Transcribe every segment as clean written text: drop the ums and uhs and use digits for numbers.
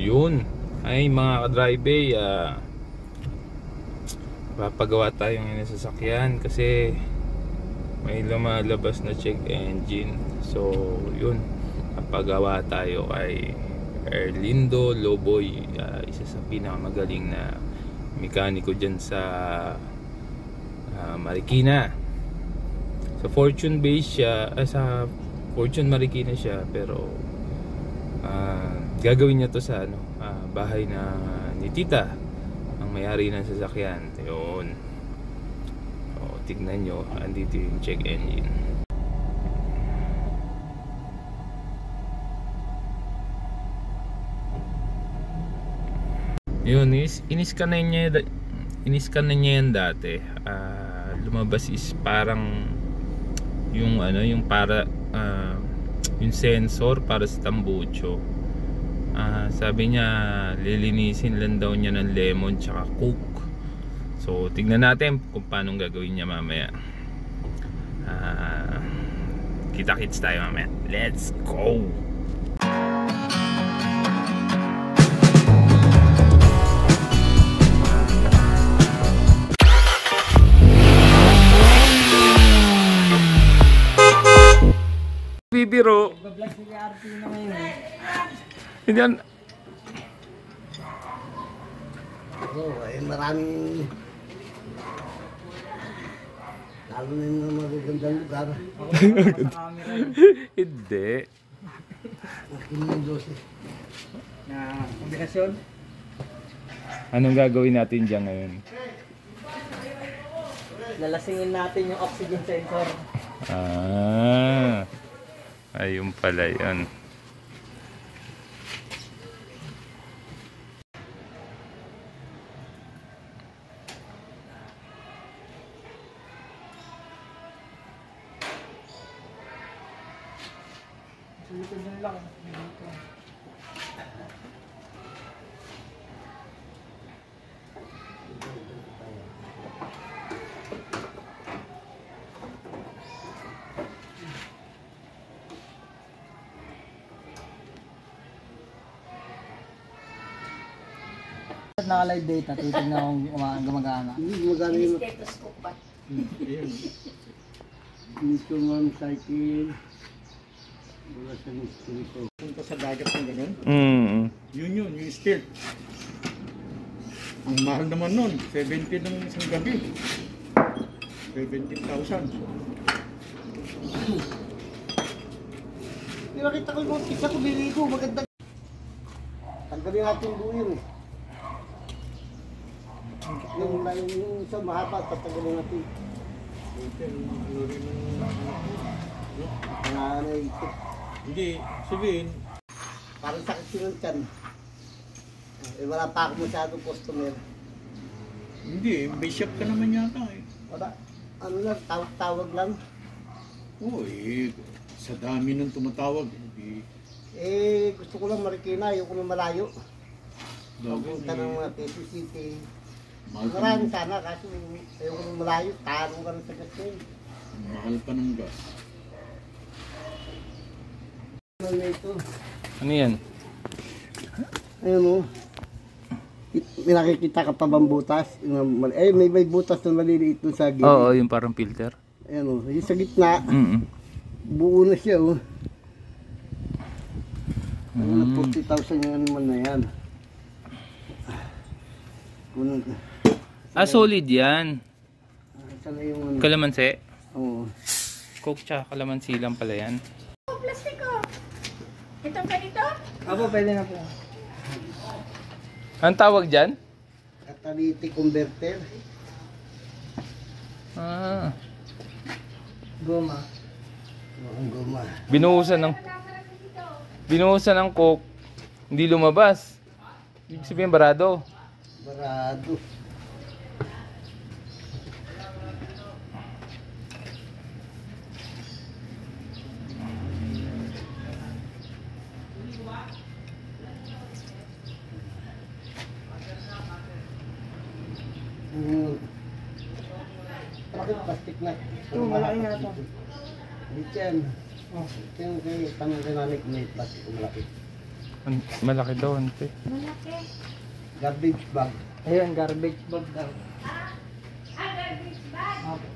Yun. Ay mga ka-drive, papagawa tayo ng sasakyan kasi may lumalabas na check engine. So yun, papagawa tayo kay Erlindo Loboy, isa sa pinakamagaling na mekaniko dyan sa Marikina. Sa Fortune base siya, sa Fortune Marikina siya, pero gagawin niya to sa bahay na ni Tita, ang may-ari ng sasakyan. Yun. So, tignan nyo, andito yung check engine. Yun, iniscan na niya yan dati. Lumabas is parang yung yung para yung sensor para sa tambucho. Sabi niya lilinisin lang daw niya ng lemon tsaka coke. So tignan natin kung paano gagawin niya mamaya. Kita-kits tayo mamaya. Let's go. Bibiro. Hindi yan. Maraming lalo na yung magagandang lugar. Hindi. Na kombinasyon. Anong gagawin natin dyan ngayon? Lalasingin natin yung oxygen sensor. Ayun pala yan. Naka-live data, titignan kung gumagana. Gumagana yung stethoscope pa. Dito ng cycle. Wala sa dito. Punta sa dagat ng ganyan? Yun, yung steel. Ang mahal naman nun, 70 ng isang gabi. 70,000. Nakita ko yung isa ko biligo, maganda. Tanggalin natin yung buo yun eh. Yung isa mahaba, tatagalin natin. Hindi, sabihin. Parang sakit silang tiyan. Wala pa ako masyadong customer. Hindi, may shop ka naman yata eh. Wala, ano lang, tawag-tawag lang. Oo sa dami nang tumatawag. Gusto ko lang Marikina, ayoko na malayo. Pupunta ng mga Quezon City. Marami sana kasi ayoko nang malayo, talo ka rin sa gas ngayon. Mahal pa ng gas. Ano yan? Ayun o. May nakikita ka pa bang butas? May butas na maliliit doon sa gilid. Oo, yung parang filter. Ayun o, yung sa gitna. Buo na siya o. 40,000 yung ano man na yan. Solid yan. Sana yung ano. Kalamansi? Oo. Coke tsaka kalamansi lang pala yan. Plastiko. Itong ganito? Apo, pwede na po. Anong tawag dyan? Catalytic converter. Goma. Goma. Binuhusan ng coke, hindi lumabas. Ibig sabihin barado. Barado. Bakit plastic na? Ito, malaki nga ito. Dito yan. Ito yung kay tanong dynamic, may plastic malaki. Malaki daw, ante. Malaki. Garbage bag. Ayun, garbage bag daw. Garbage bag. Opo.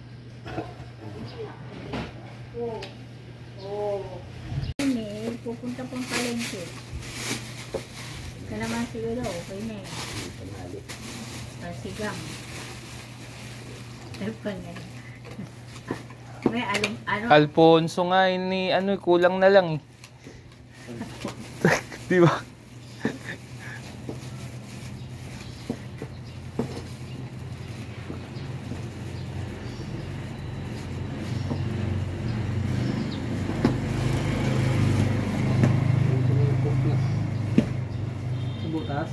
Oo. Oo. May pupunta pang palengke. Ka naman siguro, okay na eh. Sigang. Telepon yan. May ano? Alfonso nga, ni ano, kulang na lang eh. Di ba? Sa butas.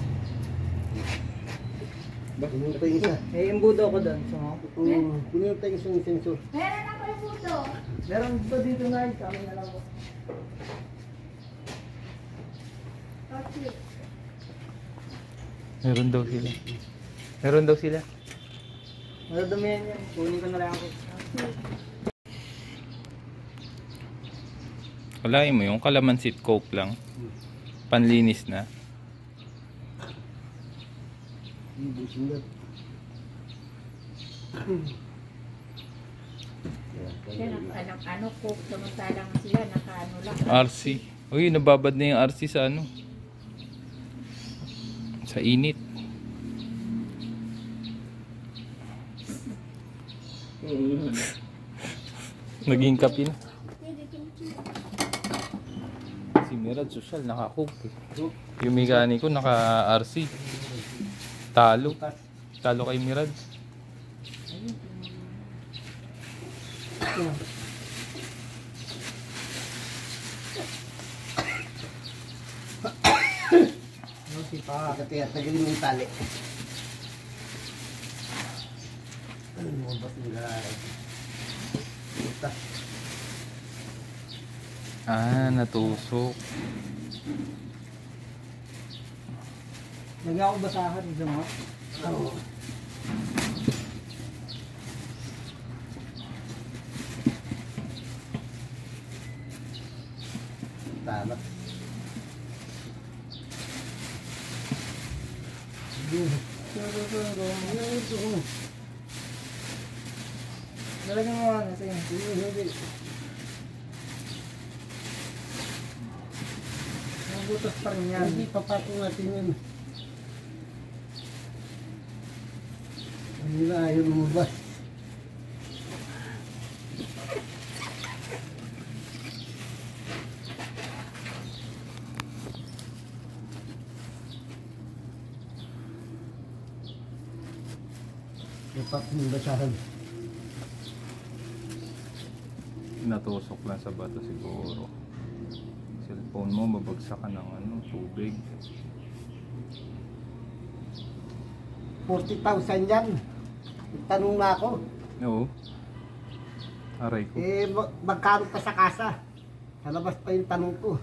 Kunin ko yung isa. May imbudo ko doon. So, Kunin ko yung sensor. Meron ako yung puto. meron ba dito na yun? Kami na lang po. Okay. Meron daw sila. Meron daw sila. Madadamihan yan. Kunin ko na lang ako. Kalahin mo yung kalamansi at coke lang. Panlinis na. Ibusin na. Yan ang ano cook, samantalang sila nakaano lang. RC. Uy, nababad na yung RC sa ano. Sa init. Naging kape na. Si Mirad social naka-cook eh. Yung mekaniko naka-RC. Talo. Talo kay Mirad. Tagalin mo yung tali. Ano mo ba sila? Natusok. Lagyan ako basahan dito mo. Oo. Tama. Nalagyan mo ano sa inyo. Ang butas pa rin yan. Hindi papatong natin yun. Hindi na ayaw lumabas. Dapat yung basahan. Natusok lang sa bato siguro. Cellphone mo mabagsakan ng ano, tubig. 40,000 yan. Tanong na ako. Oo. Aray ko. Magkano pa sa kasa? Sa labas pa yung tanong ko.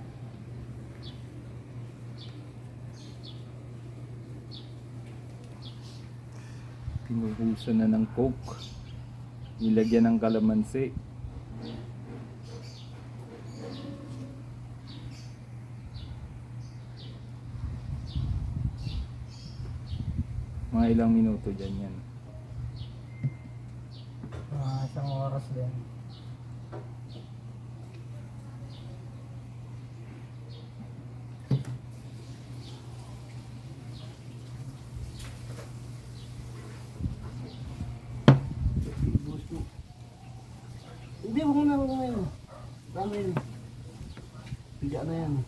Pinuhusan na ng coke. Nilagyan ng kalamansi. Mga ilang minuto dyan yan. Isang oras din. Hindi, huwag na yun. Tama yun. Piga na yan.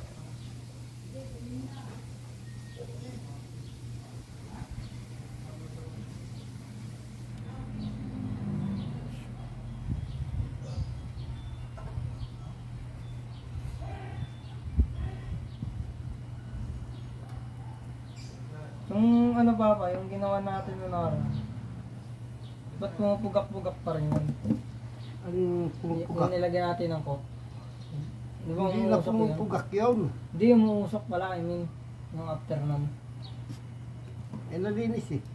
Yung ano ba, yung ginawa natin noon araw. Ba't pumupugak-pugak pa rin yun? Ang Yung pumupugak. nilagyan natin ng coke. Di ba Hindi na umuusok yun? pumupugak yun. Hindi, umuusok pala, I mean, yung after nun. Nalinis eh.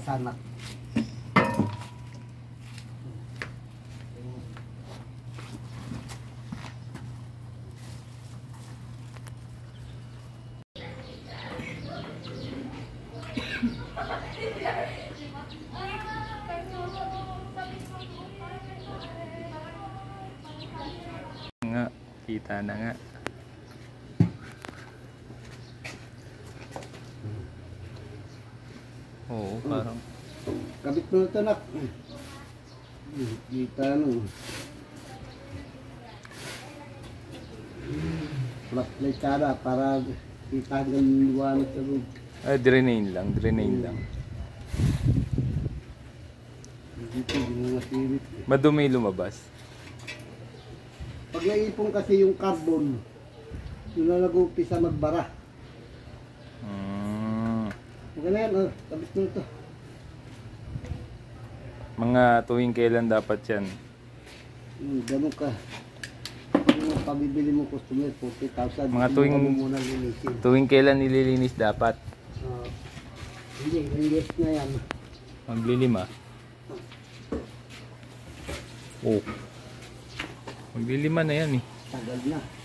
sanak. Nga, kita na nga. Oo, parang Kabit mo na ito, nak. Kita no. Flashlight kada para kita hanggang liwanag sa room. drain lang, drain lang. Dito, hindi mo masirit. Madumi lumabas. Pag naipon kasi yung carbon, yun na nag-umpisa magbara. Okay na yan, kabit mo ito. Mga tuwing kailan dapat yan? Ganun ka. Yung pabibili mo customer, 40,000. Mga Hindi tuwing- mo muna linisin. Tuwing kailan nililinis dapat? Hindi, linis na yan. Maglilima. Oh. Maglilima na yan eh. Tagal na.